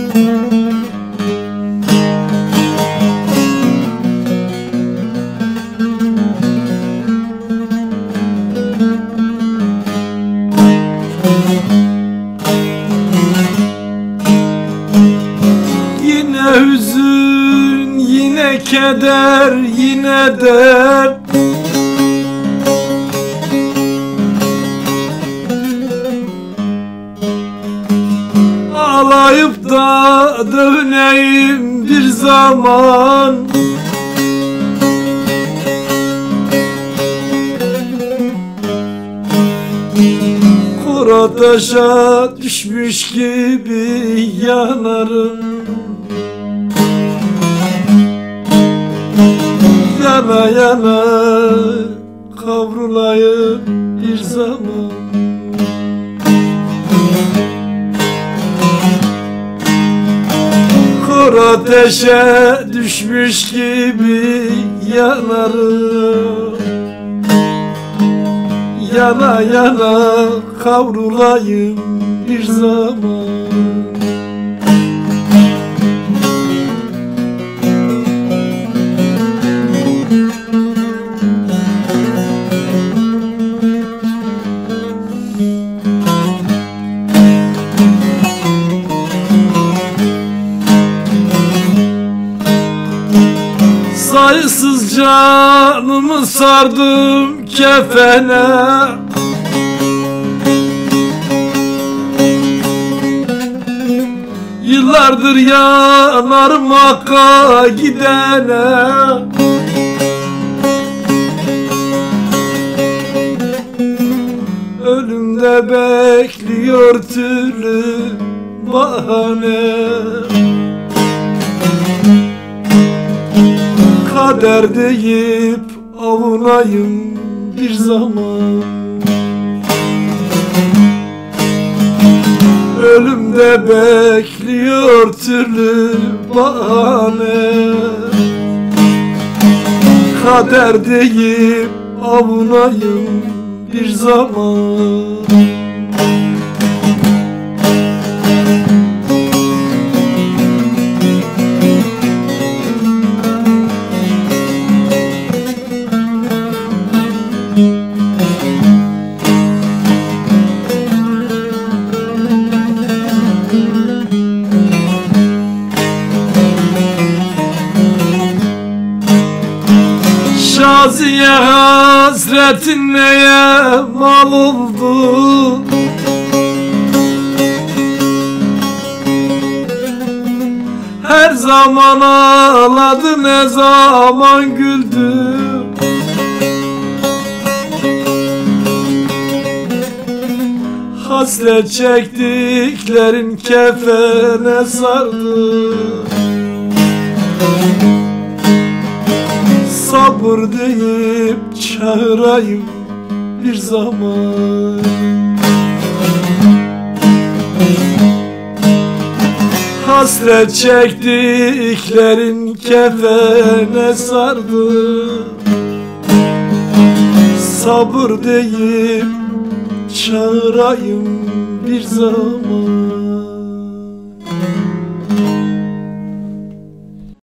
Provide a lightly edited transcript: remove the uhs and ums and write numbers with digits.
Yine hüzün, yine keder, yine dert. Ağlayıp da döneyim bir zaman. Kor ateşe düşmüş gibi yanarım. Yana yana kavrulayım bir zaman. Kor ateşe düşmüş gibi yanarım. Yana yana kavrulayım bir zaman. Sayısız canımı sardım kefene. Yıllardır yanarım Hakk'a gidene. Ölümde bekliyor türlü bahane. Kader deyip avunayım bir zaman. Ölümde bekliyor türlü bahane. Kader deyip avunayım bir zaman. Şaziye hasretin neye mal oldu? Her zaman ağladı, ne zaman güldü. Hasret çektiklerin kefene sardı. Sabır deyip çağırayım bir zaman. Hasret çektiklerin kefene sardı. Sabır deyip çağırayım bir zaman.